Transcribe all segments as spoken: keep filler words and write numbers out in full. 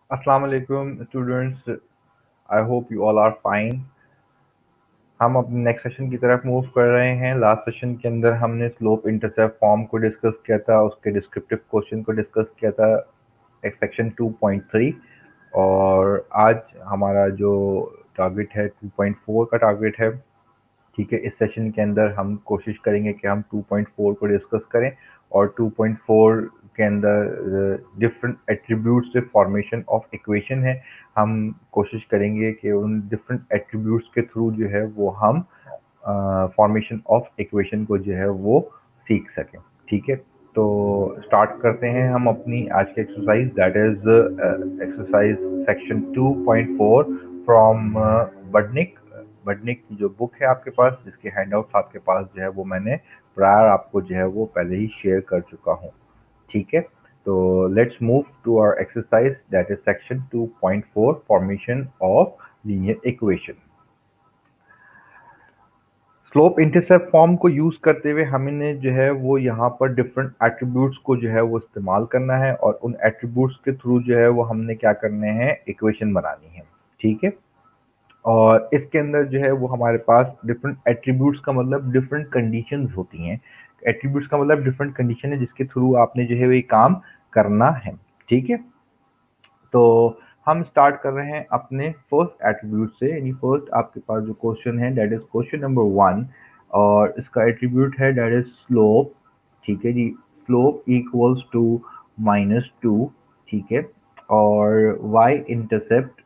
अस्सलाम वालेकुम students, I hope you all are fine. हम अपने नेक्स्ट सेशन की तरफ मूव कर रहे हैं। लास्ट सेशन के अंदर हमने स्लोप इंटरसेप्ट फॉर्म को डिस्कस किया था, उसके डिस्क्रिप्टिव क्वेश्चन को डिस्कस किया था, एक सेक्शन टू पॉइंट थ्री। और आज हमारा जो टारगेट है टू पॉइंट फोर का टारगेट है। ठीक है, इस सेशन के अंदर हम कोशिश करेंगे कि हम टू पॉइंट फोर को डिस्कस करें और टू पॉइंट फोर के अंदर डिफरेंट एट्रीब्यूट्स से फॉर्मेशन ऑफ इक्वेशन है। हम कोशिश करेंगे कि उन डिफरेंट एट्रीब्यूट्स के थ्रू जो है वो हम फॉर्मेशन ऑफ इक्वेशन को जो है वो सीख सकें। ठीक है, तो स्टार्ट करते हैं हम अपनी आज की exercise, that is exercise section two point four from Budnick. Budnick की जो बुक है आपके पास, जिसके हैंडआउट्स आपके पास जो है वो मैंने प्रायर आपको जो है वो पहले ही शेयर कर चुका हूँ। ठीक है, तो let's move to our exercise, that is section two point four formation of linear equation. Slope intercept form को यूज करते हुए हमने जो है वो यहाँ पर डिफरेंट एट्रीब्यूट्स को जो है वो इस्तेमाल करना है और उन एट्रीब्यूट्स के थ्रू जो है वो हमने क्या करने हैं, इक्वेशन बनानी है। ठीक है, और इसके अंदर जो है वो हमारे पास डिफरेंट एट्रीब्यूट्स का मतलब डिफरेंट कंडीशंस होती हैं। एट्रीब्यूट्स का मतलब डिफरेंट कंडीशन है जिसके थ्रू आपने जो है वो काम करना है। ठीक है, तो हम स्टार्ट कर रहे हैं अपने फर्स्ट एट्रीब्यूट से। यानी फर्स्ट आपके पास जो क्वेश्चन है that is question number one, और इसका एट्रीब्यूट है दैट इज स्लोप। ठीक है जी, slope equals to minus two. ठीक है, और y intercept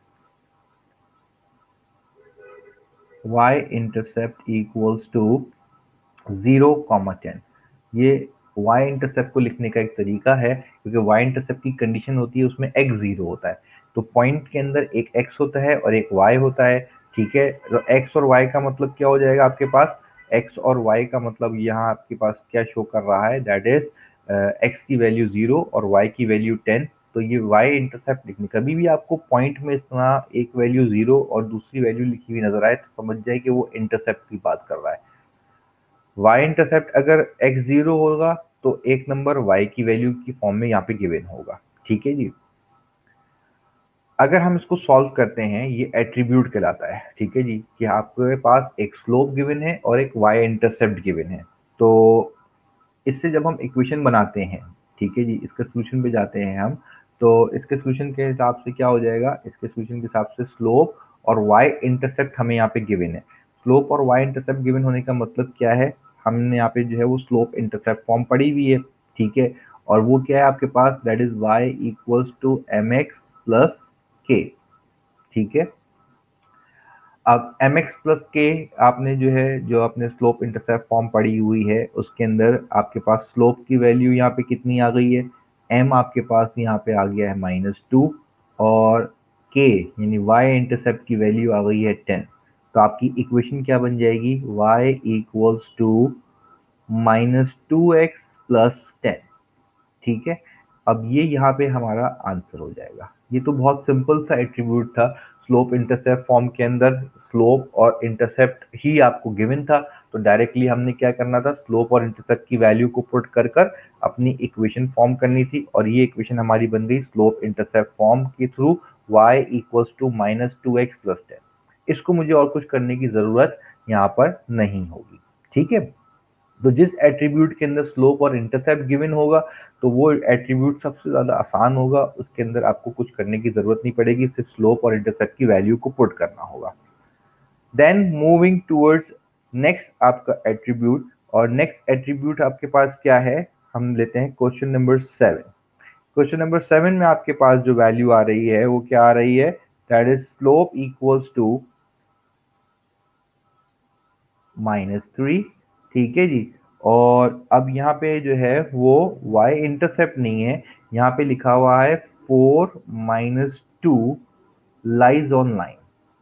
y intercept equals to zero comma ten. ये वाई इंटरसेप्ट को लिखने का एक तरीका है, क्योंकि वाई इंटरसेप्ट की कंडीशन होती है उसमें एक्स जीरो होता है। तो पॉइंट के अंदर एक एक्स होता है और एक वाई होता है। ठीक है, तो एक्स और वाई का मतलब क्या हो जाएगा आपके पास, एक्स और वाई का मतलब यहाँ आपके पास क्या शो कर रहा है, दैट इज एक्स की वैल्यू जीरो और वाई की वैल्यू टेन। तो ये वाई इंटरसेप्ट लिखने, कभी भी आपको पॉइंट में इस तरह एक वैल्यू जीरो और दूसरी वैल्यू लिखी हुई नजर आए तो समझ जाए कि वो इंटरसेप्ट की बात कर रहा है। वाई इंटरसेप्ट अगर एक्स जीरो होगा तो एक नंबर वाई की वैल्यू की फॉर्म में यहाँ पे गिवन होगा। ठीक है जी, अगर हम इसको सॉल्व करते हैं ये एट्रीब्यूट कहलाता है। ठीक है जी, कि आपके पास एक स्लोप गिवन है और एक वाई इंटरसेप्ट गिवन है। तो इससे जब हम इक्वेशन बनाते हैं, ठीक है जी, इसके सोल्यूशन पे जाते हैं हम, तो इसके सोल्यूशन के हिसाब से क्या हो जाएगा, इसके सोल्यूशन के हिसाब से स्लोप और वाई इंटरसेप्ट हमें यहाँ पे गिवन है। स्लोप और वाई इंटरसेप्ट गिवन होने का मतलब क्या है, हमने यहाँ पे जो है वो स्लोप इंटरसेप्ट फॉर्म पढ़ी हुई है। ठीक है, और वो क्या है आपके पास, that is y equals to m x plus k. ठीक है, अब एम एक्स प्लस के आपने जो है जो आपने स्लोप इंटरसेप्ट फॉर्म पढ़ी हुई है उसके अंदर आपके पास स्लोप की वैल्यू यहाँ पे कितनी आ गई है, एम आपके पास यहाँ पे आ गया है माइनस टू, और के यानी वाई इंटरसेप्ट की वैल्यू आ गई है टेन। तो आपकी इक्वेशन क्या बन जाएगी, y equals to minus two x plus ten. ठीक है, अब ये यहाँ पे हमारा आंसर हो जाएगा। ये तो बहुत सिंपल सा एट्रीब्यूट था। स्लोप इंटरसेप्ट फॉर्म के अंदर स्लोप और इंटरसेप्ट ही आपको गिवन था, तो डायरेक्टली हमने क्या करना था, स्लोप और इंटरसेप्ट की वैल्यू को पुट कर कर अपनी इक्वेशन फॉर्म करनी थी, और ये इक्वेशन हमारी बन गई स्लोप इंटरसेप्ट फॉर्म के through y equals to minus two x plus ten. इसको मुझे और कुछ करने की जरूरत यहाँ पर नहीं होगी। ठीक है, तो जिस एट्रीब्यूट के अंदर स्लोप और इंटरसेप्ट गिवन होगा तो वो एट्रीब्यूट सबसे ज्यादा आसान होगा, उसके अंदर आपको कुछ करने की जरूरत नहीं पड़ेगी, सिर्फ स्लोप और इंटरसेप्ट की वैल्यू को पुट करना होगा। देन मूविंग टूवर्ड्स नेक्स्ट आपका एट्रीब्यूट, और नेक्स्ट एट्रीब्यूट आपके पास क्या है, हम लेते हैं question number seven. Question number seven में आपके पास जो वैल्यू आ रही है वो क्या आ रही है, that is slope equals to minus three. ठीक है जी, और अब यहाँ पे जो है वो y इंटरसेप्ट नहीं है, यहाँ पे लिखा हुआ है four minus two lies on line.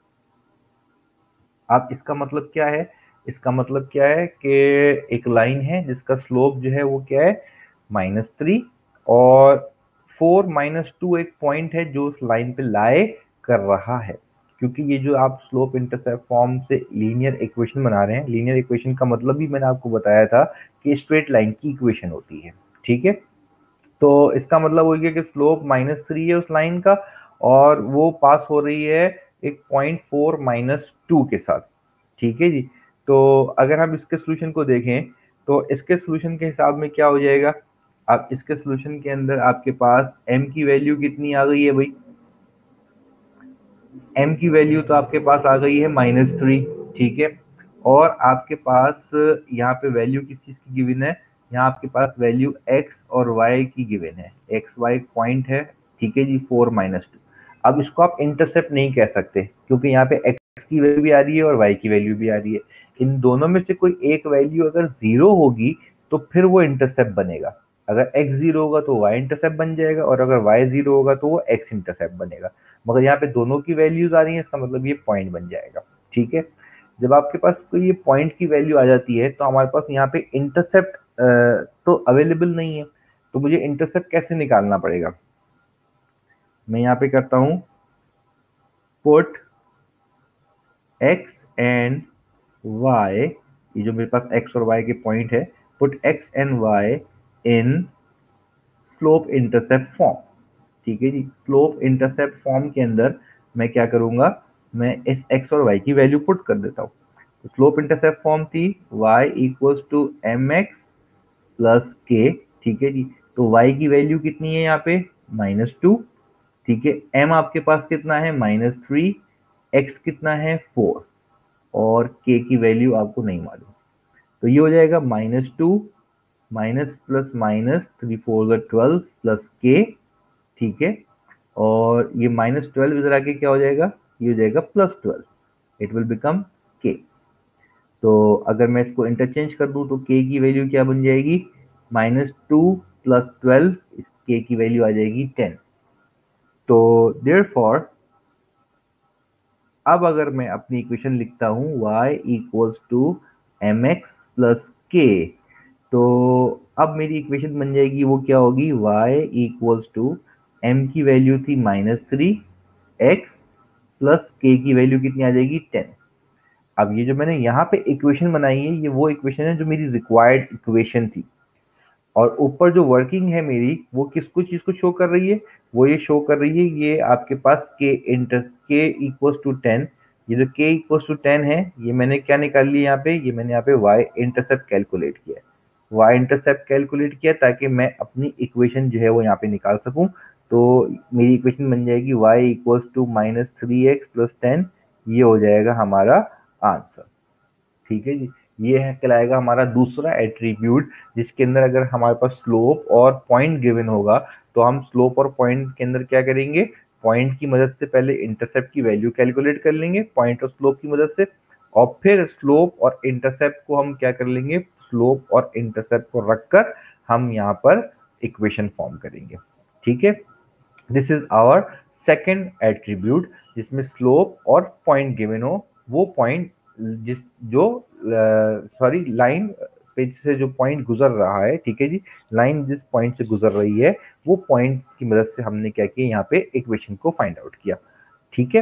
अब इसका मतलब क्या है, इसका मतलब क्या है कि एक लाइन है जिसका स्लोप जो है वो क्या है, माइनस थ्री, और फोर माइनस टू एक पॉइंट है जो उस लाइन पे लाई कर रहा है। क्योंकि ये जो आप स्लोप इंटरसेप्ट फॉर्म से लीनियर इक्वेशन बना रहे हैं, लीनियर इक्वेशन का मतलब भी मैंने आपको बताया था कि स्ट्रेट लाइन की इक्वेशन होती है। ठीक है, तो इसका मतलब हो गया कि स्लोप माइनस थ्री है उस लाइन का, और वो पास हो रही है एक पॉइंट फोर माइनस टू के साथ, ठीक है जी। तो अगर हम इसके सोल्यूशन को देखें तो इसके सोल्यूशन के हिसाब में क्या हो जाएगा, अब इसके सोल्यूशन के अंदर आपके पास m की वैल्यू कितनी आ गई है भाई, m की वैल्यू तो आपके पास आ गई है माइनस थ्री, ठीक है। और आपके पास यहाँ पे वैल्यू किस चीज की गिवन है, यहाँ आपके पास वैल्यू x और y की गिवन है, एक्स वाई पॉइंट है, ठीक है जी, फोर माइनस टू। अब इसको आप इंटरसेप्ट नहीं कह सकते क्योंकि यहाँ पे x की वैल्यू भी आ रही है और y की वैल्यू भी आ रही है। इन दोनों में से कोई एक वैल्यू अगर जीरो होगी तो फिर वो इंटरसेप्ट बनेगा। अगर x जीरो होगा तो y इंटरसेप्ट बन जाएगा और अगर y जीरो होगा तो वो x इंटरसेप्ट बनेगा। मगर यहाँ पे दोनों की वैल्यूज आ रही है, इसका मतलब ये पॉइंट बन जाएगा, ठीक है। जब आपके पास कोई ये पॉइंट की वैल्यू आ जाती है तो हमारे पास यहाँ पे इंटरसेप्ट तो अवेलेबल नहीं है, तो मुझे इंटरसेप्ट कैसे निकालना पड़ेगा। मैं यहाँ पे करता हूँ पुट x एंड y, ये जो मेरे पास x और y के पॉइंट है, put x and y in slope intercept form, ठीक है जी। स्लोप इंटरसेप्ट फॉर्म के अंदर मैं क्या करूंगा, मैं इस x और y की वैल्यू पुट कर देता हूँ। तो स्लोप इंटरसेप्ट फॉर्म थी y equals to m x plus k, ठीक है जी। तो y की वैल्यू कितनी है यहाँ पे माइनस टू, ठीक है। m आपके पास कितना है माइनस थ्री, x कितना है फोर और k की वैल्यू आपको नहीं मालूम। तो ये हो जाएगा minus two minus plus minus three four twelve plus k, ठीक है। और ये माइनस ट्वेल्व इधर आके क्या हो जाएगा, ये हो जाएगा plus twelve, it will become k. तो अगर मैं इसको इंटरचेंज कर दूं तो के की वैल्यू क्या बन जाएगी, माइनस टू प्लस ट्वेल्व, के की वैल्यू आ जाएगी टेन। तो देयरफॉर अब अगर मैं अपनी इक्वेशन लिखता हूं y equals to m x plus k, तो अब मेरी इक्वेशन बन जाएगी वो क्या होगी, y इक्वल्स टू m की वैल्यू थी minus three, x plus k की वैल्यू कितनी आ जाएगी टेन। अब ये जो मैंने यहाँ पे इक्वेशन बनाई है ये वो इक्वेशन है जो मेरी रिक्वायर्ड इक्वेशन थी, और ऊपर जो वर्किंग है मेरी वो किसको चीज को शो कर रही है, वो ये शो कर रही है ये आपके पास के इंटर के इक्वल्स टू टेन। ये जो के इक्वल्स टू टेन है ये मैंने क्या निकाल लिया यहाँ पे, ये मैंने यहाँ पे वाई इंटरसेप्ट कैलकुलेट किया है, वाई इंटरसेप्ट कैलकुलेट किया ताकि मैं अपनी इक्वेशन जो है वो यहाँ पे निकाल सकूं। तो मेरी इक्वेशन बन जाएगी y equals to minus three x plus ten, ये हो जाएगा हमारा आंसर, ठीक है जी। ये है कहलाएगा हमारा दूसरा एट्रीब्यूट, जिसके अंदर अगर हमारे पास स्लोप और पॉइंट गिवन होगा तो हम स्लोप और पॉइंट के अंदर क्या करेंगे, पॉइंट की मदद से पहले इंटरसेप्ट की वैल्यू कैलकुलेट कर लेंगे पॉइंट और स्लोप की मदद से, और फिर स्लोप और इंटरसेप्ट को हम क्या कर लेंगे, स्लोप और इंटरसेप्ट को रखकर हम यहाँ पर इक्वेशन फॉर्म करेंगे, ठीक है। This is our second attribute जिसमें स्लोप और पॉइंट गिवन हो, वो पॉइंट जिस जो सॉरी लाइन पे से जो पॉइंट गुजर रहा है, ठीक है जी, लाइन जिस पॉइंट से गुजर रही है वो पॉइंट की मदद से हमने क्या किया यहाँ पे इक्वेशन को फाइंड आउट किया, ठीक है।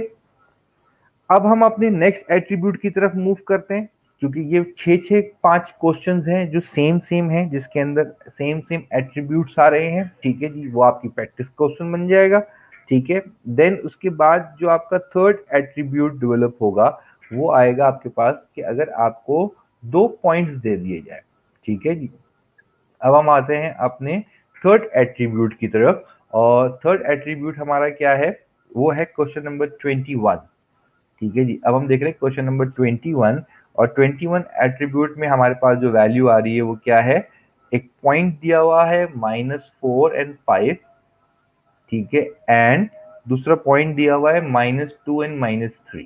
अब हम अपने नेक्स्ट एट्रीब्यूट की तरफ मूव करते हैं, क्योंकि ये छः छः पांच क्वेश्चंस हैं जो सेम सेम हैं, जिसके अंदर सेम सेम एट्रीब्यूट्स आ रहे हैं, ठीक है जी, वो आपकी प्रैक्टिस क्वेश्चन बन जाएगा, ठीक है। देन उसके बाद जो आपका थर्ड एट्रीब्यूट डेवलप होगा वो आएगा आपके पास कि अगर आपको दो पॉइंट्स दे दिए जाए, ठीक है जी। अब हम आते हैं अपने थर्ड एट्रीब्यूट की तरफ, और थर्ड एट्रीब्यूट हमारा क्या है, वो है क्वेश्चन नंबर ट्वेंटी वन, ठीक है जी। अब हम देख रहे हैं क्वेश्चन नंबर ट्वेंटी वन, और ट्वेंटी वन एट्रीब्यूट में हमारे पास जो वैल्यू आ रही है वो क्या है, एक पॉइंट दिया हुआ है माइनस फोर एंड फाइव, ठीक है, एंड दूसरा पॉइंट दिया हुआ है minus two and minus three,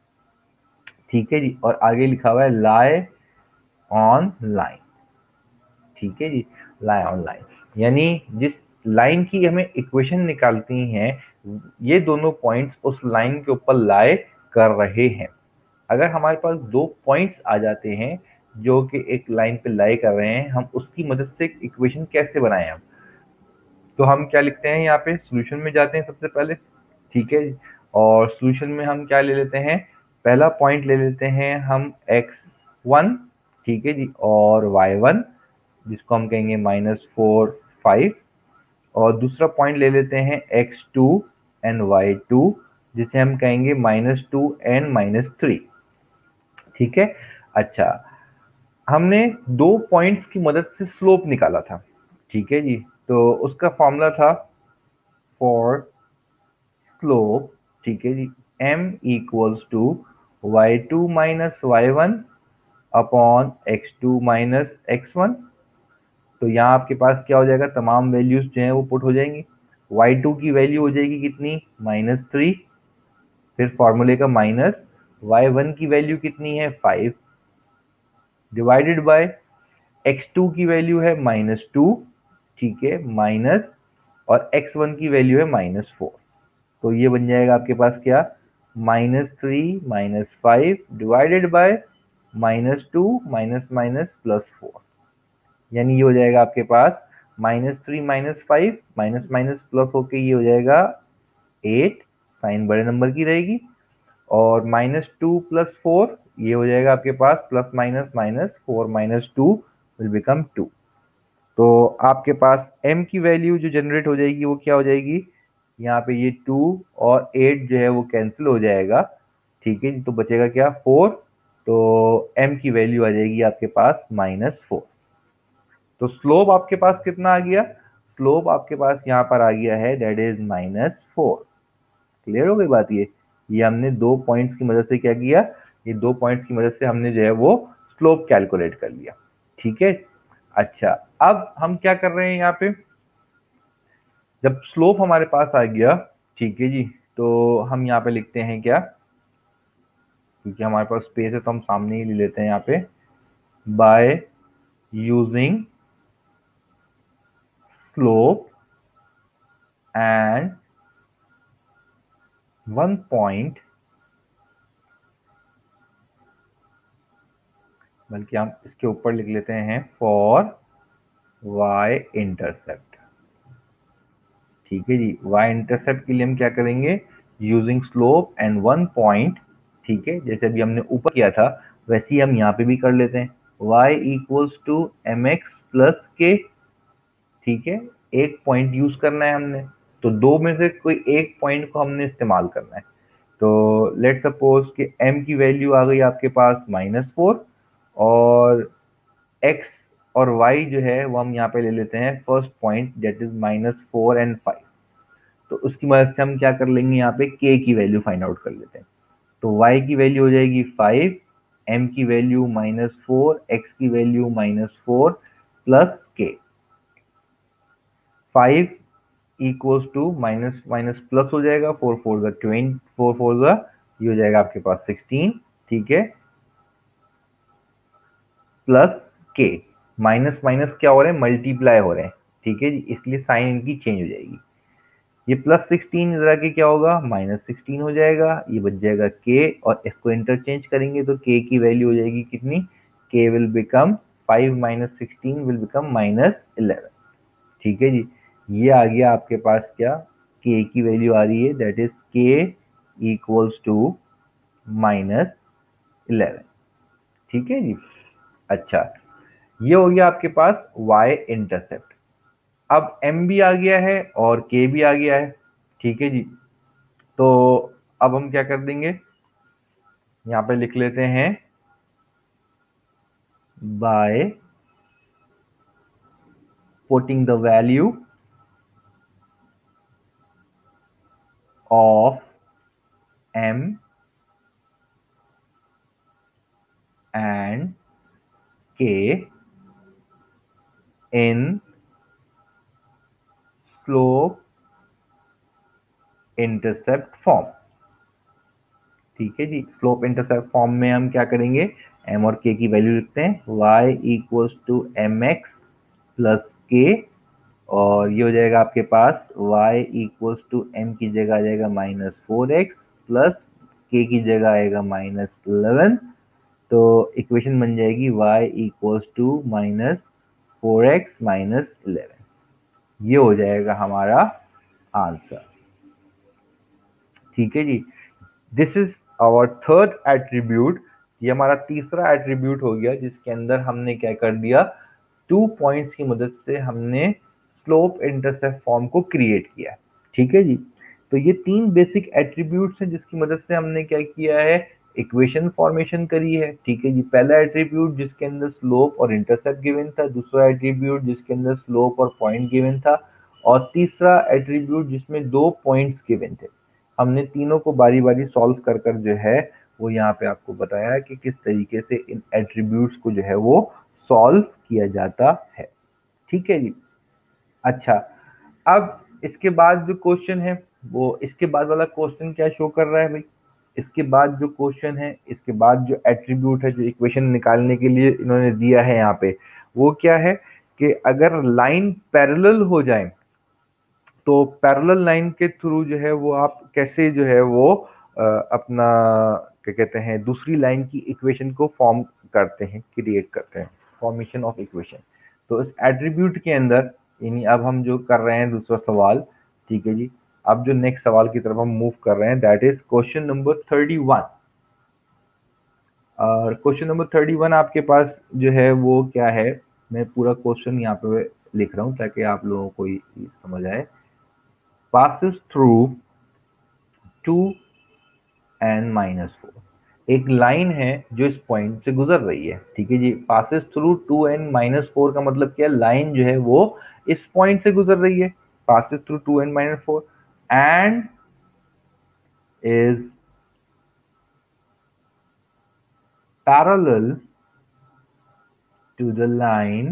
ठीक है जी, और आगे लिखा हुआ है लाई ऑन लाइन, ठीक है जी, लाई ऑन लाइन, यानी जिस लाइन की हमें इक्वेशन निकालती हैं ये दोनों पॉइंट्स उस लाइन के ऊपर लाई कर रहे हैं। अगर हमारे पास दो पॉइंट्स आ जाते हैं जो कि एक लाइन पे लाई कर रहे हैं, हम उसकी मदद से इक्वेशन कैसे बनाएं हम, तो हम क्या लिखते हैं, यहाँ पे सॉल्यूशन में जाते हैं सबसे पहले, ठीक है, और सॉल्यूशन में हम क्या ले लेते हैं, पहला पॉइंट ले लेते हैं हम एक्स वन, ठीक है जी, और वाई वन जिसको हम कहेंगे माइनस फोर फाइव, और दूसरा पॉइंट ले लेते हैं x two and y two, जिसे हम कहेंगे minus two and minus three. ठीक है, अच्छा, हमने दो पॉइंट्स की मदद से स्लोप निकाला था। ठीक है जी, तो उसका फॉर्मूला था फॉर स्लोप, ठीक है जी, m equals to y two minus y one upon x two minus x one. तो यहाँ आपके पास क्या हो जाएगा, तमाम वैल्यूज जो है वो पुट हो जाएंगी। वाई टू की वैल्यू हो जाएगी कितनी, माइनस थ्री, फिर फॉर्मूले का माइनस, वाई वन की वैल्यू कितनी है, five, divided by x two की वैल्यू है माइनस टू, ठीक है, माइनस, और एक्स वन की वैल्यू है माइनस फोर। तो ये बन जाएगा आपके पास क्या, minus three minus five divided by minus two minus minus plus four, यानी ये हो जाएगा आपके पास minus three minus five minus minus plus होके ये हो जाएगा एट, साइन बड़े नंबर की रहेगी, और माइनस टू प्लस फोर ये हो जाएगा आपके पास plus minus minus four minus two will become two. तो आपके पास m की वैल्यू जो जनरेट हो जाएगी वो क्या हो जाएगी, यहाँ पे ये टू और एट जो है वो कैंसिल हो जाएगा। ठीक है, तो बचेगा क्या, फोर। तो m की वैल्यू आ जाएगी आपके पास माइनस फोर। तो स्लोप आपके पास कितना आ गया, स्लोप आपके पास यहाँ पर आ गया है that is minus four. Clear हो गई बात, ये ये हमने दो पॉइंट्स की मदद से क्या किया, ये दो पॉइंट्स की मदद से हमने जो है वो स्लोप कैलकुलेट कर लिया। ठीक है, अच्छा, अब हम क्या कर रहे हैं यहाँ पे, जब स्लोप हमारे पास आ गया, ठीक है जी, तो हम यहाँ पे लिखते हैं क्या, क्योंकि हमारे पास स्पेस है तो हम सामने ही ले लेते हैं यहाँ पे, by using slope and one point, बल्कि हम इसके ऊपर लिख लेते हैं फॉर y इंटरसेप्ट। ठीक है जी, y इंटरसेप्ट के लिए हम क्या करेंगे, using slope and one point. ठीक है, जैसे अभी हमने ऊपर किया था वैसे ही हम यहाँ पे भी कर लेते हैं, y equals to m x plus k. ठीक है, एक पॉइंट यूज करना है हमने, तो दो में से कोई एक पॉइंट को हमने इस्तेमाल करना है। तो लेट सपोज कि m की वैल्यू आ गई आपके पास माइनस फोर, और x और y जो है वो हम यहाँ पे ले लेते हैं first point that is minus four and five. तो उसकी मदद से हम क्या कर लेंगे, यहाँ पे k की वैल्यू फाइंड आउट कर लेते हैं। तो y की वैल्यू हो जाएगी फाइव, m की वैल्यू माइनस फोर, x की value minus four plus k. Five equals to minus minus plus हो जाएगा, फोर फोर का ट्वेंटी, फोर फोर का ये हो जाएगा आपके पास सिक्सटीन। ठीक है, प्लस के, माइनस माइनस क्या हो रहे हैं, मल्टीप्लाई हो रहे हैं। ठीक है जी, इसलिए साइन इनकी चेंज हो जाएगी। ये प्लस सिक्सटीन इधर आके क्या होगा, माइनस सिक्सटीन हो जाएगा, ये बच जाएगा के, और इसको इंटरचेंज करेंगे तो के की वैल्यू हो जाएगी कितनी, k will become five minus sixteen will become minus eleven. ठीक है जी, ये आ गया आपके पास क्या, के की वैल्यू आ रही है that is k equals to minus eleven. ठीक है जी, अच्छा, ये हो गया आपके पास y इंटरसेप्ट। अब m भी आ गया है और k भी आ गया है। ठीक है जी, तो अब हम क्या कर देंगे, यहाँ पे लिख लेते हैं by putting the value of m and k in slope intercept form. ठीक है जी, स्लोप इंटरसेप्ट फॉर्म में हम क्या करेंगे, m और k की वैल्यू लिखते हैं, y equals to m x plus k, और ये हो जाएगा आपके पास y इक्वल्स टू एम की जगह आ जाएगा minus four x plus k की जगह आएगा माइनस इलेवन। तो इक्वेशन बन जाएगी y equals to minus four x minus eleven. ये हो जाएगा हमारा आंसर। ठीक है जी, this is our third attribute. ये हमारा तीसरा एट्रीब्यूट हो गया जिसके अंदर हमने क्या कर दिया, टू पॉइंट्स की मदद से हमने स्लोप इंटरसेप्ट फॉर्म को क्रिएट किया। ठीक है जी, तो ये तीन बेसिक एट्रीब्यूट्स हैं जिसकी मदद से हमने क्या किया है, इक्वेशन फॉर्मेशन करी है। ठीक है जी, पहला एट्रीब्यूट जिसके अंदर स्लोप और इंटरसेप्ट गिवन था, दूसरा एट्रीब्यूट जिसके अंदर स्लोप और पॉइंट गिवन था, और तीसरा एट्रीब्यूट जिसमें दो पॉइंट्स गिवन थे। हमने तीनों को बारी बारी सॉल्व कर कर जो है वो यहाँ पे आपको बताया है कि किस तरीके से इन एट्रीब्यूट्स को जो है वो सॉल्व किया जाता है। ठीक है जी। अच्छा, अब इसके बाद जो क्वेश्चन है वो, इसके बाद वाला क्वेश्चन क्या शो कर रहा है भाई, इसके बाद जो क्वेश्चन है, इसके बाद जो एट्रीब्यूट है जो इक्वेशन निकालने के लिए इन्होंने दिया है यहाँ पे, वो क्या है कि अगर लाइन पैरेलल हो जाए तो पैरेलल लाइन के थ्रू जो है वो आप कैसे जो है वो आ, अपना क्या कहते हैं दूसरी लाइन की इक्वेशन को फॉर्म करते हैं, क्रिएट करते हैं, फॉर्मेशन ऑफ इक्वेशन। तो इस एट्रीब्यूट के अंदर यानी अब हम जो कर रहे हैं दूसरा सवाल, ठीक है जी, अब जो नेक्स्ट सवाल की तरफ हम मूव कर रहे हैं that is question number thirty one. और क्वेश्चन नंबर थर्टी वन आपके पास जो है वो क्या है, मैं पूरा क्वेश्चन यहाँ पे लिख रहा हूँ ताकि आप लोगों को ये समझ आए। passes through two and minus four, एक लाइन है जो इस पॉइंट से गुजर रही है। ठीक है जी, passes through two and minus four का मतलब क्या, लाइन जो है वो इस पॉइंट से गुजर रही है, passes through two and minus four and is parallel to the line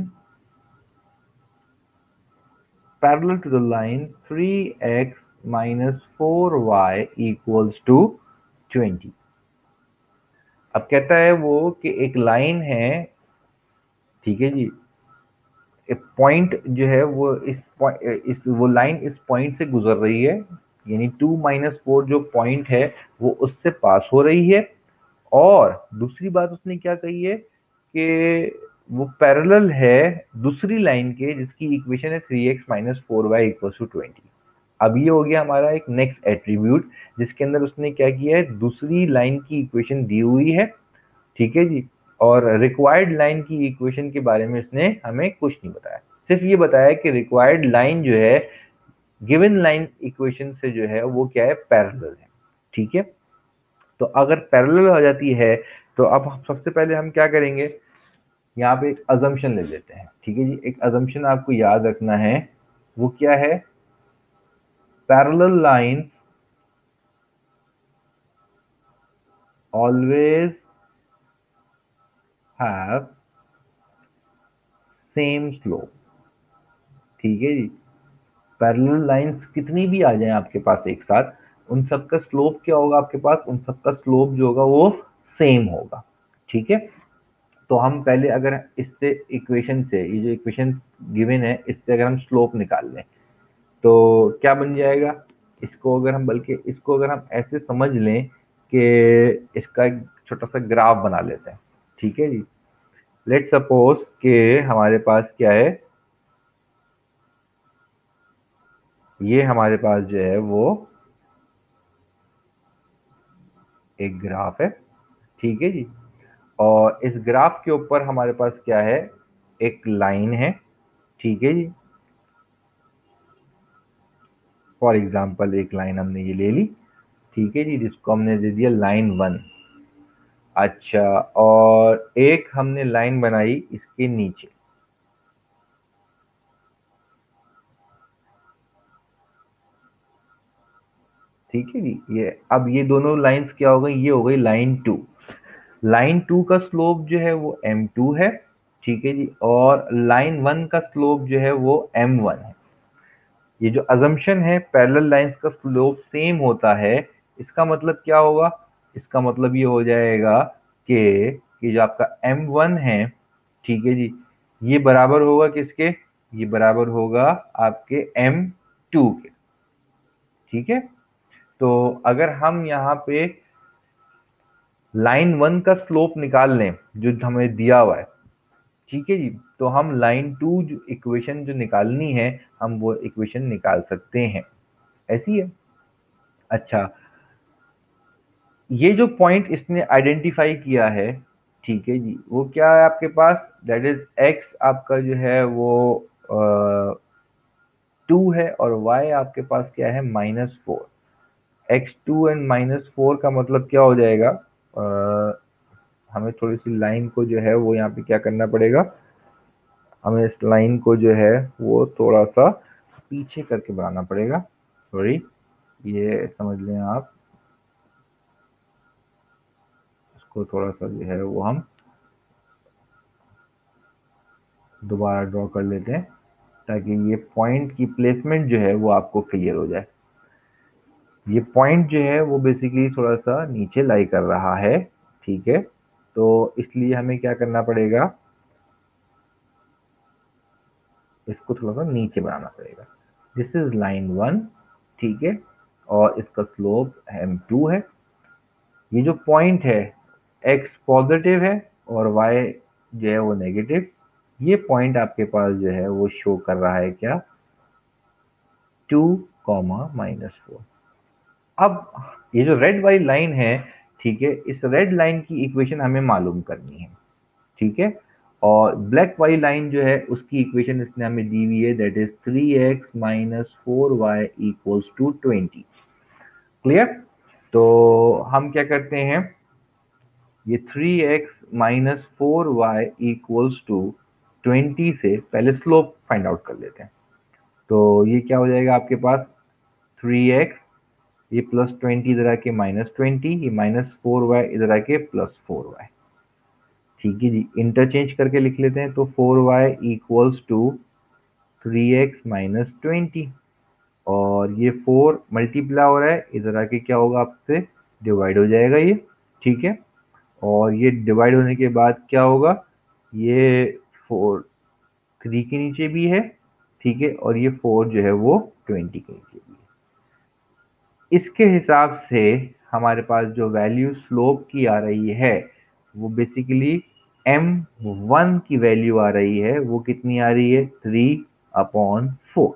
parallel to the line three x minus four y equals to twenty. अब कहता है वो कि एक लाइन है, ठीक है जी, एक पॉइंट जो है वो इस इस वो लाइन इस पॉइंट से गुजर रही है, यानी टू माइनस फोर जो पॉइंट है वो उससे पास हो रही है। और दूसरी बात उसने क्या कही है कि वो पैरेलल है दूसरी लाइन के जिसकी इक्वेशन है three x minus four y equals to twenty. अब ये हो गया हमारा एक नेक्स्ट एट्रीब्यूट जिसके अंदर उसने क्या किया है, दूसरी लाइन की इक्वेशन दी हुई है, ठीक है जी, और रिक्वायर्ड लाइन की इक्वेशन के बारे में उसने हमें कुछ नहीं बताया, सिर्फ ये बताया कि रिक्वायर्ड लाइन जो है गिवन लाइन इक्वेशन से जो है वो क्या है, पैरेलल है। ठीक है, तो अगर पैरेलल हो जाती है तो अब हम सबसे पहले हम क्या करेंगे, यहाँ पे एक अजम्पशन ले लेते हैं। ठीक है जी, एक अजम्पशन आपको याद रखना है, वो क्या है, parallel lines always have same slope. ठीक है जी, पैरेलल लाइंस कितनी भी आ जाए आपके पास एक साथ, उन सब का स्लोप क्या होगा आपके पास, उन सब का स्लोप जो होगा वो सेम होगा। ठीक है, तो हम पहले अगर इससे इक्वेशन से, ये जो इक्वेशन गिवन है इससे अगर हम स्लोप निकाल लें तो क्या बन जाएगा, इसको अगर हम बल्कि इसको अगर हम ऐसे समझ लें कि इसका एक छोटा सा ग्राफ बना लेते हैं। ठीक है जी, लेट सपोज कि हमारे पास क्या है, ये हमारे पास जो है वो एक ग्राफ है। ठीक है जी, और इस ग्राफ के ऊपर हमारे पास क्या है, एक लाइन है। ठीक है जी, फॉर एग्जांपल एक लाइन हमने ये ले ली, ठीक है जी, जिसको हमने दे दिया लाइन वन। अच्छा, और एक हमने लाइन बनाई इसके नीचे। ठीक है जी, ये अब ये दोनों लाइंस क्या हो गई, ये हो गई लाइन टू। लाइन टू का स्लोप जो है वो एम टू है। ठीक है जी, और लाइन वन का स्लोप जो है वो एम वन है। ये जो अजम्पशन है पैरेलल लाइंस का स्लोप सेम होता है, इसका मतलब क्या होगा, इसका मतलब ये हो जाएगा कि कि जो आपका एम वन है, ठीक है जी, ये बराबर होगा किसके, ये बराबर होगा आपके एम टू के। ठीक है, तो अगर हम यहाँ पे लाइन वन का स्लोप निकाल लें जो हमें दिया हुआ है, ठीक है जी, तो हम लाइन टू जो इक्वेशन जो निकालनी है हम वो इक्वेशन निकाल सकते हैं, ऐसी है। अच्छा, ये जो पॉइंट इसने आइडेंटिफाई किया है, ठीक है जी, वो क्या है आपके पास, दैट इज एक्स आपका जो है वो टू है और y आपके पास क्या है, minus four. X two and minus four का मतलब क्या हो जाएगा, आ, हमें थोड़ी सी लाइन को जो है वो यहाँ पे क्या करना पड़ेगा, हमें इस लाइन को जो है वो थोड़ा सा पीछे करके बनाना पड़ेगा। सॉरी, ये समझ लें आप, इसको थोड़ा सा जो है वो हम दोबारा ड्रॉ कर लेते हैं ताकि ये पॉइंट की प्लेसमेंट जो है वो आपको क्लियर हो जाए। ये पॉइंट जो है वो बेसिकली थोड़ा सा नीचे लाई कर रहा है, ठीक है, तो इसलिए हमें क्या करना पड़ेगा, इसको थोड़ा सा नीचे बनाना पड़ेगा। दिस इज लाइन वन, ठीक है, और इसका स्लोप एम टू है। ये जो पॉइंट है x पॉजिटिव है और y जो है वो नेगेटिव, ये पॉइंट आपके पास जो है वो शो कर रहा है क्या, टू कॉमा माइनस फोर। अब ये जो रेड वाली लाइन है, ठीक है, इस रेड लाइन की इक्वेशन हमें मालूम करनी है, ठीक है, और ब्लैक वाली लाइन जो है उसकी इक्वेशन इसने हमें दी हुई है, that is three x minus four y equals to twenty. Clear? तो हम क्या करते हैं, ये three x minus four y equals to twenty से पहले स्लोप फाइंड आउट कर लेते हैं। तो ये क्या हो जाएगा आपके पास, थ्री एक्स, ये प्लस ट्वेंटी इधर आके माइनस ट्वेंटी, ये माइनस फोर वाई इधर आके प्लस फोर वाई, ठीक है जी, इंटरचेंज करके लिख लेते हैं। तो four y equals to three x minus twenty, और ये फोर मल्टीप्लाई हो रहा है, इधर आके क्या होगा आपसे डिवाइड हो जाएगा ये, ठीक है, और ये डिवाइड होने के बाद क्या होगा, ये फोर थ्री के नीचे भी है, ठीक है, और ये फोर जो है वो ट्वेंटी के नीचे भी है। इसके हिसाब से हमारे पास जो वैल्यू स्लोप की आ रही है वो बेसिकली एम वन की वैल्यू आ रही है, वो कितनी आ रही है, थ्री अपॉन फोर,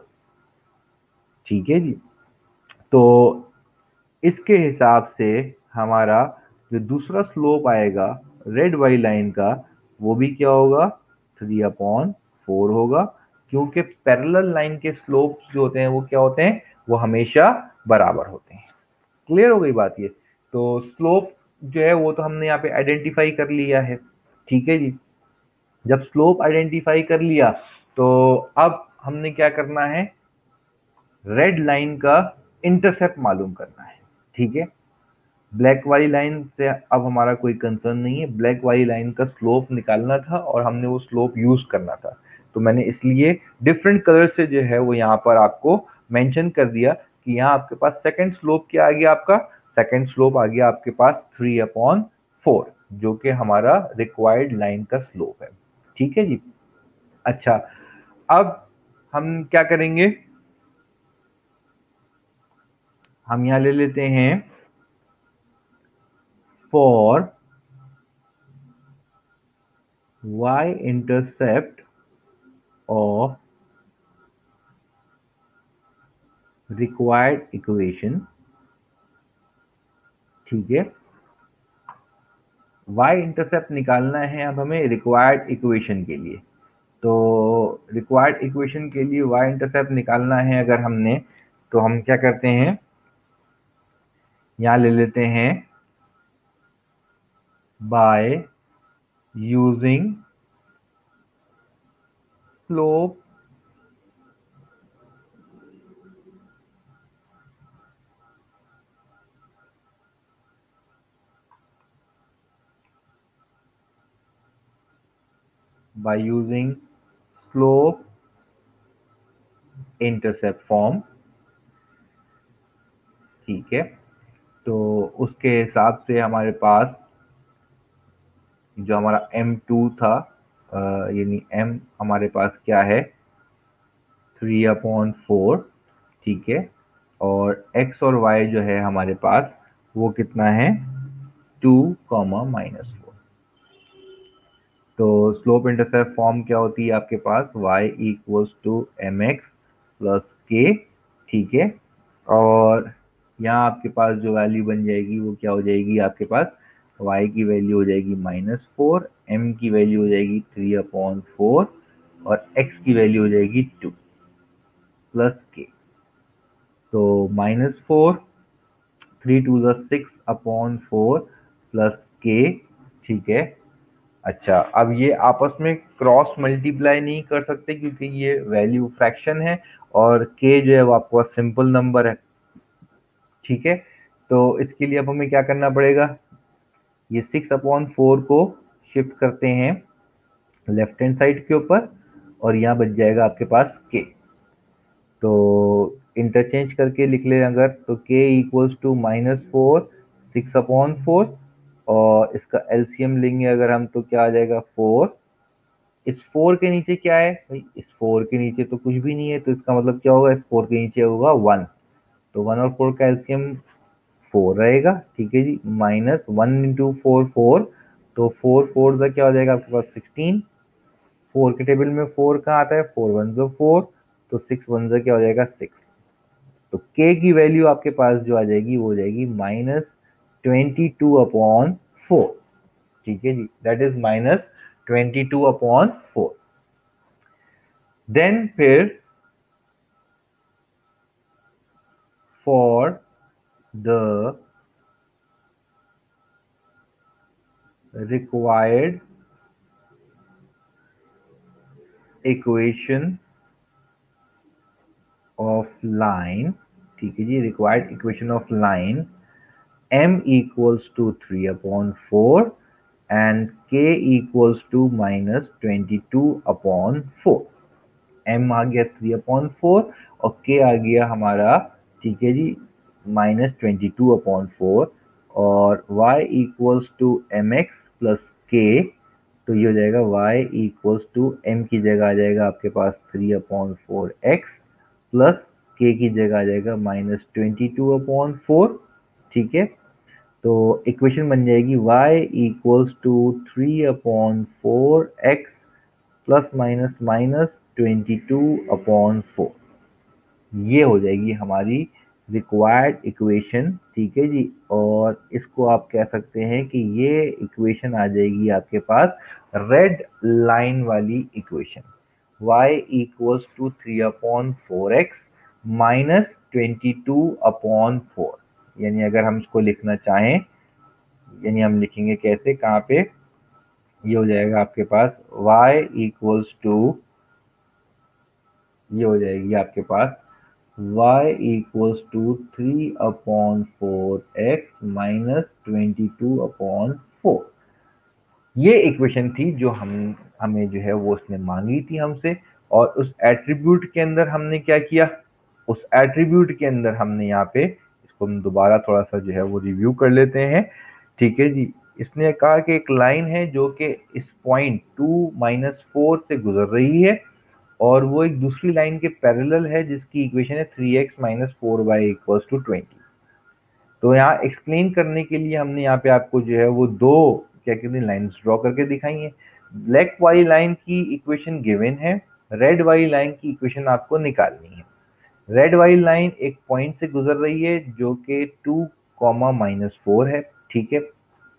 ठीक है जी। तो इसके हिसाब से हमारा जो दूसरा स्लोप आएगा रेड वाली लाइन का, वो भी क्या होगा, थ्री अपॉन फोर होगा, क्योंकि पैरेलल लाइन के स्लोप्स जो होते हैं वो क्या होते हैं, वो हमेशा बराबर होते हैं। क्लियर हो गई बात ये? तो स्लोप जो है वो तो हमने यहाँ पे आइडेंटिफाई कर लिया है, ठीक है जी। जब स्लोप आइडेंटिफाई कर लिया तो अब हमने क्या करना है, रेड लाइन का इंटरसेप्ट मालूम करना है, ठीक है। ब्लैक वाली लाइन से अब हमारा कोई कंसर्न नहीं है, ब्लैक वाली लाइन का स्लोप निकालना था और हमने वो स्लोप यूज करना था, तो मैंने इसलिए डिफरेंट कलर से जो है वो यहाँ पर आपको मेंशन कर दिया कि यहाँ आपके पास सेकंड स्लोप क्या आ गया, आपका सेकंड स्लोप आ गया आपके पास थ्री अपॉन फोर, जो कि हमारा रिक्वायर्ड लाइन का स्लोप है, ठीक है जी। अच्छा, अब हम क्या करेंगे, हम यहां ले लेते हैं for y intercept of required equation, ठीक है, y इंटरसेप्ट निकालना है अब हमें रिक्वायर्ड इक्वेशन के लिए। तो रिक्वायर्ड इक्वेशन के लिए y इंटरसेप्ट निकालना है अगर हमने, तो हम क्या करते हैं, यहां ले लेते हैं by using slope by using slope intercept form, ठीक है। तो उसके हिसाब से हमारे पास जो हमारा एम टू था, यानी m हमारे पास क्या है, थ्री अपॉन फोर, ठीक है, और x और y जो है हमारे पास वो कितना है, टू कॉमा माइनस फोर। तो स्लोप इंटरसेप्ट फॉर्म क्या होती है आपके पास, y equals to m x plus k, ठीक है, और यहाँ आपके पास जो वैल्यू बन जाएगी वो क्या हो जाएगी आपके पास, y की वैल्यू हो जाएगी माइनस फोर, m की वैल्यू हो जाएगी थ्री अपॉन फोर, और x की वैल्यू हो जाएगी टू प्लस के। तो minus four three two the six upon four plus k, ठीक है। अच्छा, अब ये आपस में क्रॉस मल्टीप्लाई नहीं कर सकते क्योंकि ये वैल्यू फ्रैक्शन है और के जो है वो आपको सिंपल नंबर है, ठीक है। तो इसके लिए अब हमें क्या करना पड़ेगा, ये सिक्स अपॉन फोर को शिफ्ट करते हैं लेफ्ट हैंड साइड के ऊपर और यहाँ बच जाएगा आपके पास के। तो इंटरचेंज करके लिख ले अगर, तो k equals to minus four six upon four, और इसका एलसीएम लेंगे अगर हम तो क्या आ जाएगा फोर। इस फोर के नीचे क्या है भाई, इस फोर के नीचे तो कुछ भी नहीं है, तो इसका मतलब क्या होगा, इस फोर के नीचे होगा वन। तो वन और फोर का एलसीएम फोर रहेगा, ठीक है जी। Minus one into four four, तो फोर फोर का क्या हो जाएगा आपके पास सिक्सटीन। फोर के टेबल में फोर कहाँ आता है, फोर वन जो फोर, तो सिक्स वन जो क्या हो जाएगा सिक्स। तो k की वैल्यू आपके पास जो आ जाएगी वो हो जाएगी minus twenty two upon four, ठीक है जी। That is minus twenty two upon four. Then फिर for the required equation of line, ठीक है जी, required equation of line m equals to three upon four and k equals to minus twenty two upon four. m आ गया three upon four और k आ गया हमारा, ठीक है जी, minus twenty two upon four, और y equals to m x plus k. तो ये हो जाएगा y इक्वल्स टू m की जगह आ जाएगा आपके पास three upon four x plus k की जगह आ जाएगा minus twenty two upon four, ठीक है। तो इक्वेशन बन जाएगी y equals to three upon four x plus minus minus twenty two upon four. ये हो जाएगी हमारी रिक्वायर्ड इक्वेशन, ठीक है जी। और इसको आप कह सकते हैं कि ये इक्वेशन आ जाएगी आपके पास रेड लाइन वाली equation, y equals to three upon four x minus twenty two upon four. यानी अगर हम इसको लिखना चाहें, यानी हम लिखेंगे कैसे, कहाँ पे, ये हो जाएगा आपके पास y इक्वल्स टू, ये हो जाएगी आपके पास y equals to three upon four x minus twenty two upon four. ये इक्वेशन थी जो हम हमें जो है वो उसने मांगी थी हमसे, और उस एट्रीब्यूट के अंदर हमने क्या किया, उस एट्रीब्यूट के अंदर हमने यहाँ पे, इसको हम दोबारा थोड़ा सा जो है वो रिव्यू कर लेते हैं, ठीक है जी। इसने कहा कि एक लाइन है जो कि इस पॉइंट टू माइनस फोर से गुजर रही है और वो एक दूसरी लाइन के पैरेलल है जिसकी इक्वेशन है three x minus four y equals to twenty. तो यहाँ एक्सप्लेन करने के लिए हमने यहाँ पे आपको जो है वो दो क्या कहते हैं लाइन्स ड्रॉ करके दिखाई है। ब्लैक वाली लाइन की इक्वेशन गिवन है, रेड वाली लाइन की इक्वेशन आपको निकालनी है। रेड वाली लाइन एक पॉइंट से गुजर रही है जो कि टू कॉमा माइनस फोर है, ठीक है।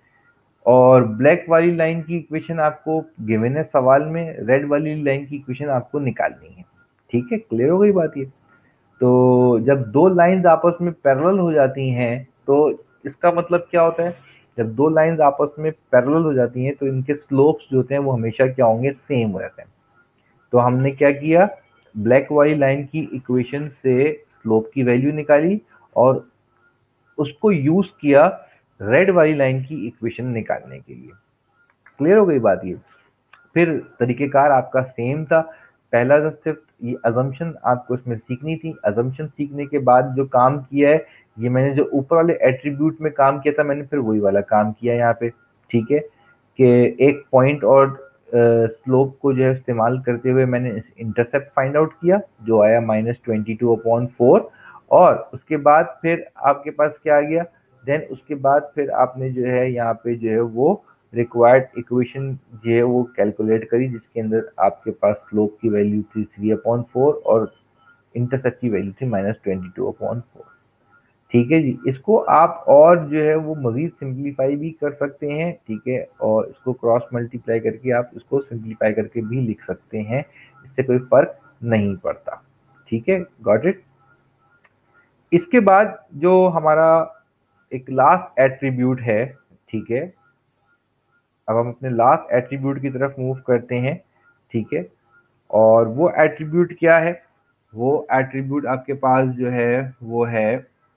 और ब्लैक वाली लाइन की इक्वेशन आपको गिवन है सवाल में, रेड वाली लाइन की इक्वेशन आपको निकालनी है, ठीक है। क्लियर हो गई बात ये। तो जब दो लाइंस आपस में पैरेलल हो जाती हैं तो इसका मतलब क्या होता है, जब दो लाइंस आपस में पैरेलल हो जाती हैं तो इनके स्लोप्स जो होते हैं वो हमेशा क्या होंगे, सेम हो जाते हैं। तो हमने क्या किया, ब्लैक वाली लाइन की इक्वेशन से स्लोप की वैल्यू निकाली और उसको यूज किया रेड वाली लाइन की इक्वेशन निकालने के लिए। क्लियर हो गई बात ये। फिर तरीकेकार आपका सेम था, पहला सिर्फ ये अजम्पशन आपको इसमें सीखनी थी। अजम्पशन सीखने के बाद जो काम किया है, ये मैंने जो ऊपर वाले एट्रीब्यूट में काम किया था मैंने फिर वही वाला काम किया यहाँ पे, ठीक है। कि एक पॉइंट और स्लोप uh, को जो है इस्तेमाल करते हुए मैंने इंटरसेप्ट फाइंड आउट किया जो आया minus twenty two upon four, और उसके बाद फिर आपके पास क्या आ गया, देन उसके बाद फिर आपने जो है यहाँ पे जो है वो रिक्वायर्ड इक्वेशन जो है वो कैलकुलेट करी जिसके अंदर आपके पास स्लोप की वैल्यू थी थ्री अपॉन फोर और इंटरसेप्ट की वैल्यू थी minus twenty two upon four, ठीक है जी। इसको आप और जो है वो मजीद सिंप्लीफाई भी कर सकते हैं, ठीक है, और इसको क्रॉस मल्टीप्लाई करके आप इसको सिंप्लीफाई करके भी लिख सकते हैं, इससे कोई फर्क नहीं पड़ता, ठीक है। Got it. इसके बाद जो हमारा एक लास्ट एट्रीब्यूट है, ठीक है। अब हम अपने लास्ट एट्रीब्यूट की तरफ मूव करते हैं, ठीक है। और वो एट्रीब्यूट क्या है? वो एट्रीब्यूट आपके पास जो है वो है,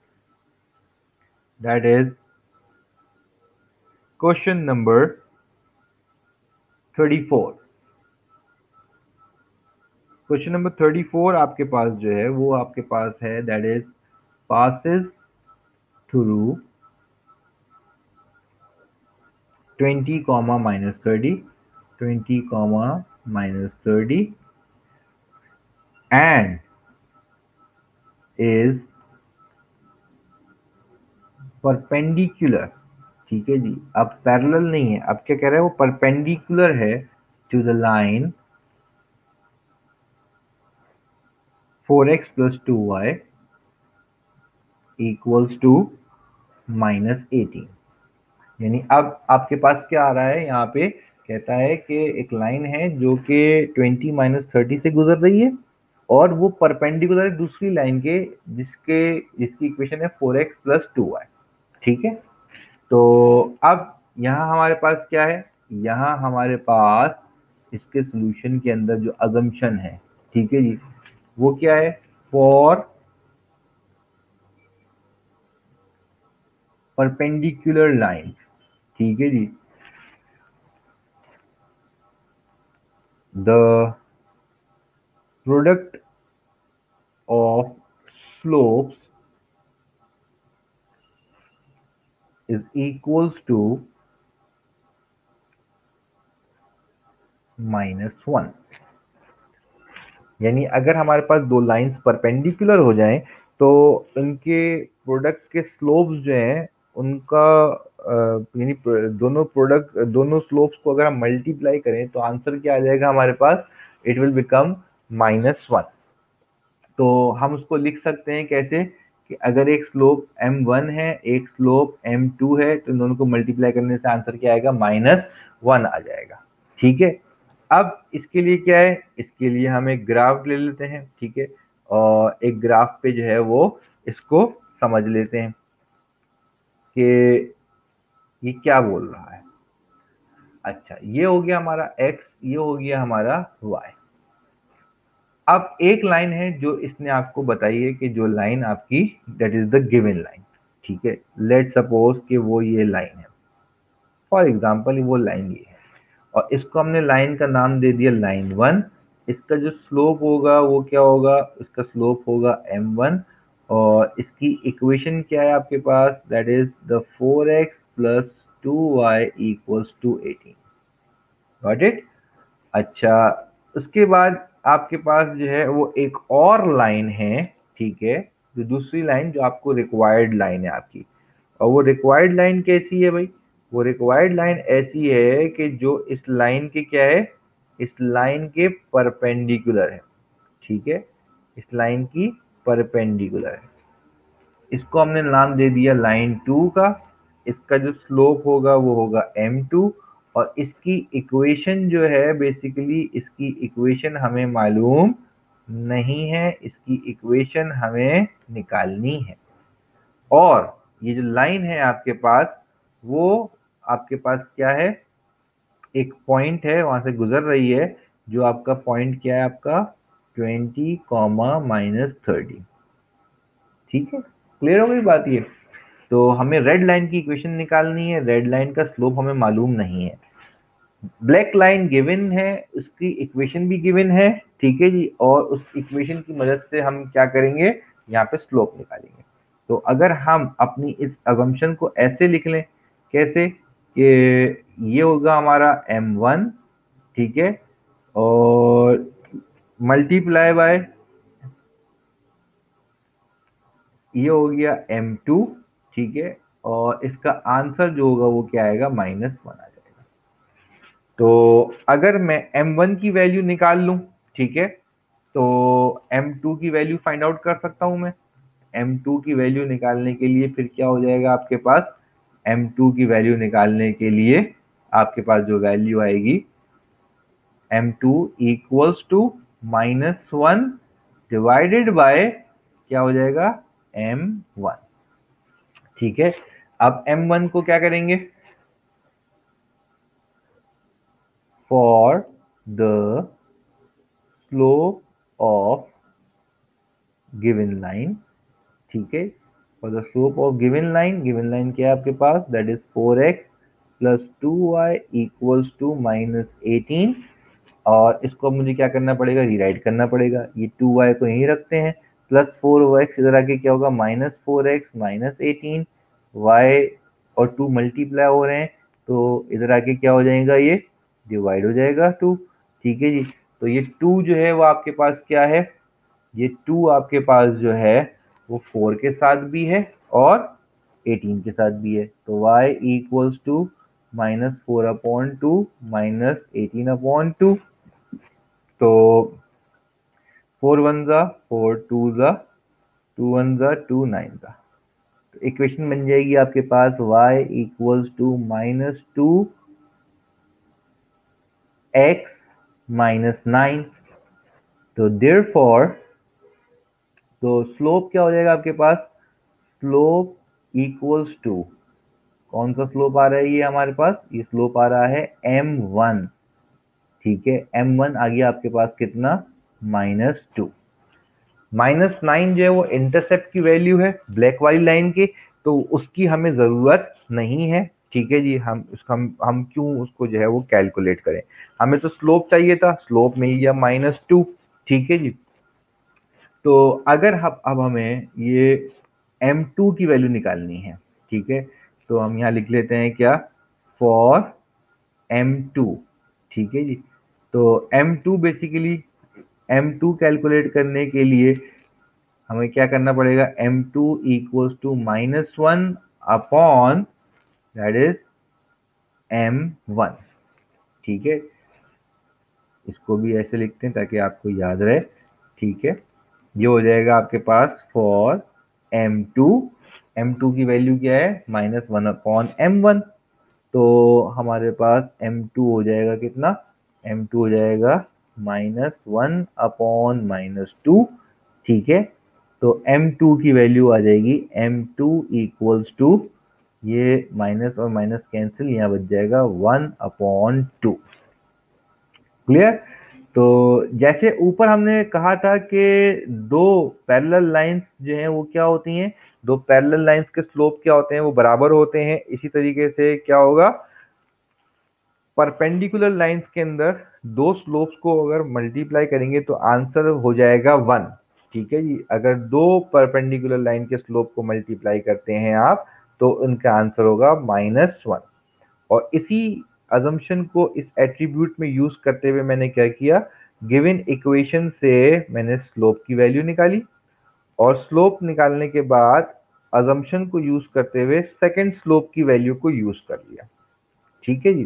that is question number thirty four. Question number thirty four आपके पास जो है वो आपके पास है, that is passes through twenty comma minus thirty, twenty comma minus thirty and is perpendicular, ठीक है जी। अब पैरेलल नहीं है, अब क्या कह रहा है, वो परपेंडिकुलर है to the line four x plus two y equals to minus eighteen. यानी अब आपके पास क्या आ रहा है यहाँ पे, कहता है कि एक लाइन है जो कि ट्वेंटी माइनस थर्टी से गुजर रही है और वो परपेंडिकुलर है दूसरी लाइन के, जिसके जिसकी इक्वेशन है four x plus two y, ठीक है। तो अब यहाँ हमारे पास क्या है, यहाँ हमारे पास इसके सॉल्यूशन के अंदर जो अजम्पशन है, ठीक है जी, वो क्या है, फॉर परपेंडिकुलर लाइंस, ठीक है जी, the product of slopes is equals to minus one. यानी अगर हमारे पास दो लाइंस परपेंडिकुलर हो जाएं तो उनके प्रोडक्ट के स्लोप्स जो हैं उनका यानी दोनों प्रोडक्ट दोनों स्लोप्स को अगर हम मल्टीप्लाई करें तो आंसर क्या आ जाएगा हमारे पास, it will become minus one. तो हम उसको लिख सकते हैं कैसे कि अगर एक स्लोप एम वन है एक स्लोप एम टू है तो इन दोनों को मल्टीप्लाई करने से आंसर क्या आएगा, माइनस वन आ जाएगा, ठीक है। अब इसके लिए क्या है, इसके लिए हम एक ग्राफ ले लेते हैं, ठीक है। और एक ग्राफ पे जो है वो इसको समझ लेते हैं कि ये क्या बोल रहा है। अच्छा, ये हो गया हमारा x, ये हो गया हमारा y। अब एक लाइन है जो इसने आपको बताई है कि जो लाइन आपकी that is the given line, ठीक है। लेट सपोज कि वो ये लाइन है, फॉर एग्जांपल वो लाइन ये है और इसको हमने लाइन का नाम दे दिया लाइन वन। इसका जो स्लोप होगा वो क्या होगा, इसका स्लोप होगा एम वन और इसकी इक्वेशन क्या है आपके पास, that is the four x plus two y equals to eighteen. Got it. अच्छा, उसके बाद आपके पास जो है वो एक और लाइन है, ठीक है, जो दूसरी लाइन जो आपको रिक्वायर्ड लाइन है आपकी। और वो रिक्वायर्ड लाइन कैसी है भाई, वो रिक्वायर्ड लाइन ऐसी है कि जो इस लाइन के क्या है, इस लाइन के परपेंडिकुलर है, ठीक है, इस लाइन की परपेंडिकुलर है। इसको हमने नाम दे दिया लाइन टू का। इसका जो स्लोप होगा वो होगा एम टू और इसकी इक्वेशन जो है बेसिकली इसकी इक्वेशन हमें मालूम नहीं है, इसकी इक्वेशन हमें निकालनी है। और ये जो लाइन है आपके पास वो आपके पास क्या है, एक पॉइंट है वहां से गुजर रही है, जो आपका पॉइंट क्या है आपका ट्वेंटी कॉमा माइनस थर्टी, ठीक है। क्लियर हो गई बात ये। तो हमें रेड लाइन की इक्वेशन निकालनी है, रेड लाइन का स्लोप हमें मालूम नहीं है। ब्लैक लाइन गिवन है, उसकी इक्वेशन भी गिवन है, ठीक है जी। और उस इक्वेशन की मदद से हम क्या करेंगे, यहाँ पे स्लोप निकालेंगे। तो अगर हम अपनी इस अजम्पशन को ऐसे लिख लें, कैसे कि ये होगा हमारा एम वन, ठीक है, और मल्टीप्लाई बाय ये हो गया एम टू, ठीक है, और इसका आंसर जो होगा वो क्या आएगा, माइनस वन आ जाएगा। तो अगर मैं एम वन की वैल्यू निकाल लूं, ठीक है, तो एम टू की वैल्यू फाइंड आउट कर सकता हूं मैं। एम टू की वैल्यू निकालने के लिए फिर क्या हो जाएगा आपके पास, एम टू की वैल्यू निकालने के लिए आपके पास जो वैल्यू आएगी m two equals to minus one divided by क्या हो जाएगा, एम वन, ठीक है। अब एम वन को क्या करेंगे, for the slope of given line, ठीक है, for the slope of given line, given line क्या है आपके पास, that is four x plus two y equals to minus eighteen, और इसको मुझे क्या करना पड़ेगा, रीराइट करना पड़ेगा, ये टू वाई को यहीं रखते हैं, प्लस फोर एक्स इधर आके क्या होगा, minus four x minus eighteen, y और टू मल्टीप्लाई हो रहे हैं, तो इधर आके क्या हो जाएगा, ये डिवाइड हो जाएगा टू, ठीक है जी। तो ये टू जो है वो आपके पास क्या है, ये टू आपके पास जो है वो फोर के साथ भी है और एटीन के साथ भी है, तो y equals to minus four upon two minus eighteen upon two, तो फोर वन ज़ा फोर, टू ज़ा टू, वन ज़ा टू, नाइन ज़ा, तो इक्वेशन बन जाएगी आपके पास y equals to minus two x minus nine, तो देयरफॉर तो स्लोप क्या हो जाएगा आपके पास, स्लोप इक्वल्स टू, कौन सा स्लोप आ रहा है ये हमारे पास, ये स्लोप आ रहा है एम वन, ठीक है, एम वन आ गया आपके पास कितना, माइनस टू, माइनस नाइन जो है वो इंटरसेप्ट की वैल्यू है ब्लैक वाली लाइन की, तो उसकी हमें जरूरत नहीं है, ठीक है जी, हम उसका हम, हम क्यों उसको जो है वो कैलकुलेट करें, हमें तो स्लोप चाहिए था, स्लोप मिल गया माइनस टू, ठीक है जी। तो अगर हम अब हमें ये एम टू की वैल्यू निकालनी है, ठीक है, तो हम यहाँ लिख लेते हैं क्या, फॉर एम टू, ठीक है जी, तो m two basically m two calculate करने के लिए हमें क्या करना पड़ेगा, m two equals to minus one upon that is m one, ठीक है, इसको भी ऐसे लिखते हैं ताकि आपको याद रहे, ठीक है, ये हो जाएगा आपके पास for m two, m two की वैल्यू क्या है, minus one upon m one, तो हमारे पास एम टू हो जाएगा कितना, एम टू हो जाएगा minus one upon minus two, ठीक है, तो एम टू की वैल्यू आ जाएगी एम टू इक्वल्स टू, ये माइनस और माइनस कैंसिल, यहाँ बच जाएगा वन अपॉन टू, क्लियर। तो जैसे ऊपर हमने कहा था कि दो पैरेलल लाइंस जो हैं वो क्या होती हैं, दो पैरेलल लाइंस के स्लोप क्या होते हैं, वो बराबर होते हैं, इसी तरीके से क्या होगा, परपेंडिकुलर लाइंस के अंदर दो स्लोप्स को अगर मल्टीप्लाई करेंगे तो आंसर हो जाएगा वन, ठीक है जी, अगर दो परपेंडिकुलर लाइन के स्लोप को मल्टीप्लाई करते हैं आप तो उनका आंसर होगा माइनस वन, और इसी अजम्पशन को इस एट्रीब्यूट में यूज करते हुए मैंने क्या किया, गिवन इक्वेशन से मैंने स्लोप की वैल्यू निकाली, और स्लोप निकालने के बाद अजम्पशन को यूज करते हुए सेकंड स्लोप की वैल्यू को यूज कर लिया, ठीक है जी।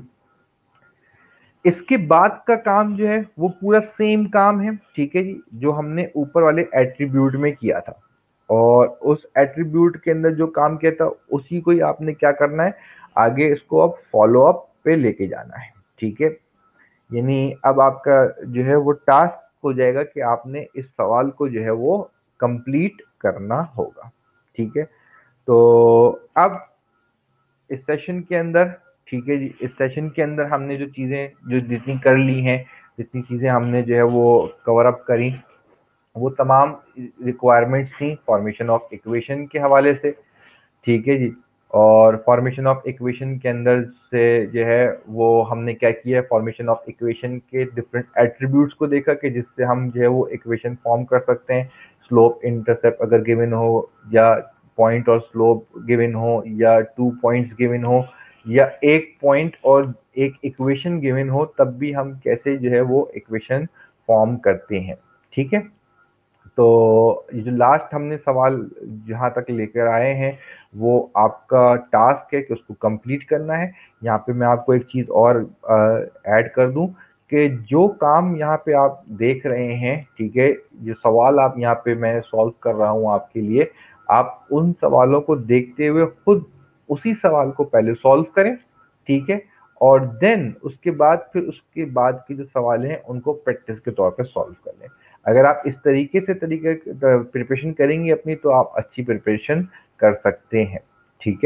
इसके बाद का काम जो है वो पूरा सेम काम है, ठीक है जी, जो हमने ऊपर वाले एट्रीब्यूट में किया था, और उस एट्रीब्यूट के अंदर जो काम किया था उसी को ही आपने क्या करना है, आगे इसको अब फॉलो अप पे लेके जाना है, ठीक है, यानी अब आपका जो है वो टास्क हो जाएगा कि आपने इस सवाल को जो है वो कंप्लीट करना होगा, ठीक है। तो अब इस सेशन के अंदर, ठीक है जी, इस सेशन के अंदर हमने जो चीज़ें जो जितनी कर ली हैं, जितनी चीज़ें हमने जो है वो कवर अप करी, वो तमाम रिक्वायरमेंट्स थी फॉर्मेशन ऑफ इक्वेशन के हवाले से, ठीक है जी, और फॉर्मेशन ऑफ इक्वेशन के अंदर से जो है वो हमने क्या किया, फॉर्मेशन ऑफ इक्वेशन के डिफरेंट एट्रीब्यूट्स को देखा कि जिससे हम जो है वो इक्वेशन फॉर्म कर सकते हैं, स्लोप इंटरसेप्ट अगर गिवन हो, या पॉइंट और स्लोप गिवन हो, या टू पॉइंट्स गिवन हो, या एक पॉइंट और एक इक्वेशन गिवन हो, तब भी हम कैसे जो है वो इक्वेशन फॉर्म करते हैं, ठीक है। तो ये जो लास्ट हमने सवाल जहाँ तक लेकर आए हैं वो आपका टास्क है कि उसको कंप्लीट करना है। यहाँ पे मैं आपको एक चीज़ और ऐड कर दूं कि जो काम यहाँ पे आप देख रहे हैं, ठीक है, जो सवाल आप यहाँ पे मैं सॉल्व कर रहा हूँ आपके लिए, आप उन सवालों को देखते हुए खुद उसी सवाल को पहले सॉल्व करें, ठीक है, और देन उसके बाद फिर उसके बाद के जो सवाल हैं उनको प्रैक्टिस के तौर पे सॉल्व कर लें। अगर आप इस तरीके से तरीके प्रिपरेशन करेंगे अपनी, तो आप अच्छी प्रिपरेशन कर सकते हैं, ठीक है।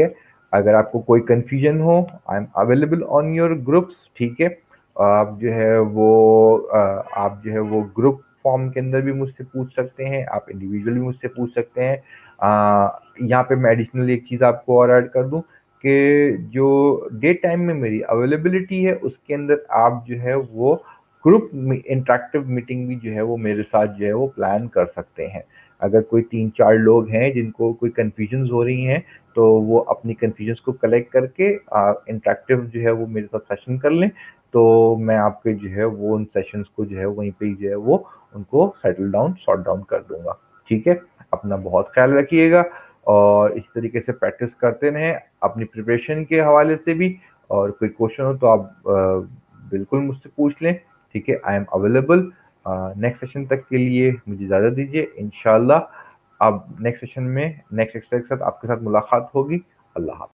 अगर आपको कोई कन्फ्यूजन हो, I am available on your groups, ठीक है? आप जो है वो अ, आप जो है वो ग्रुप फॉर्म के अंदर भी मुझसे पूछ सकते हैं, आप इंडिविजुअली मुझसे पूछ सकते हैं। अ, यहाँ पे मैं एडिशनल एक चीज़ आपको और ऐड कर दूँ कि जो डे टाइम में मेरी अवेलेबिलिटी है, उसके अंदर आप जो है वो ग्रुप में इंटरैक्टिव मीटिंग भी जो है वो मेरे साथ जो है वो प्लान कर सकते हैं। अगर कोई तीन चार लोग हैं जिनको कोई कन्फ्यूजन्स हो रही हैं, तो वो अपनी कन्फ्यूजन्स को कलेक्ट करके अ, इंटरैक्टिव जो है वो मेरे साथ सेशन कर लें, तो मैं आपके जो है वो उन सेशंस को जो है वहीं पे ही जो है वो उनको सेटल डाउन, सॉर्ट डाउन कर दूँगा। ठीक है? अपना बहुत ख़्याल रखिएगा और इस तरीके से प्रैक्टिस करते रहें अपनी प्रिपरेशन के हवाले से भी, और कोई क्वेश्चन हो तो आप अ, बिल्कुल मुझसे पूछ लें, ठीक है? I am available. Uh, next session तक के लिए मुझे इजाज़त दीजिए। इंशाअल्लाह अब नेक्स्ट सेशन में नेक्स्ट एक्सरसाइज के साथ आपके साथ मुलाकात होगी। अल्लाह हाफ़िज़।